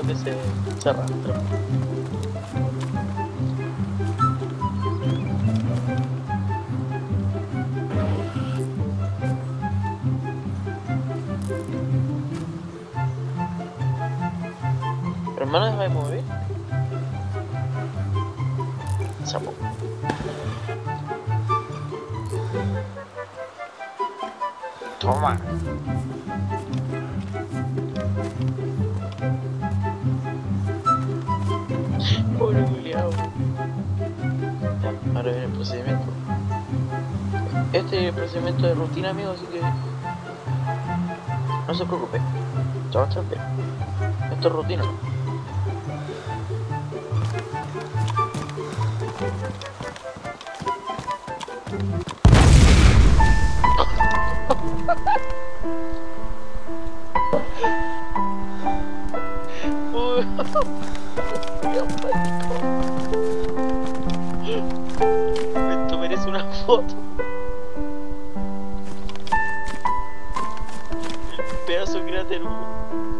que se arrastra. Pero hermano, deja de mover. Sapo. Toma. Pobre culiao. Ya, ahora viene el procedimiento. Este es el procedimiento de rutina, amigo, así que no se preocupe. Se va a estar bien. Esto es rutina. Esto merece una foto. Pedazo de cráter.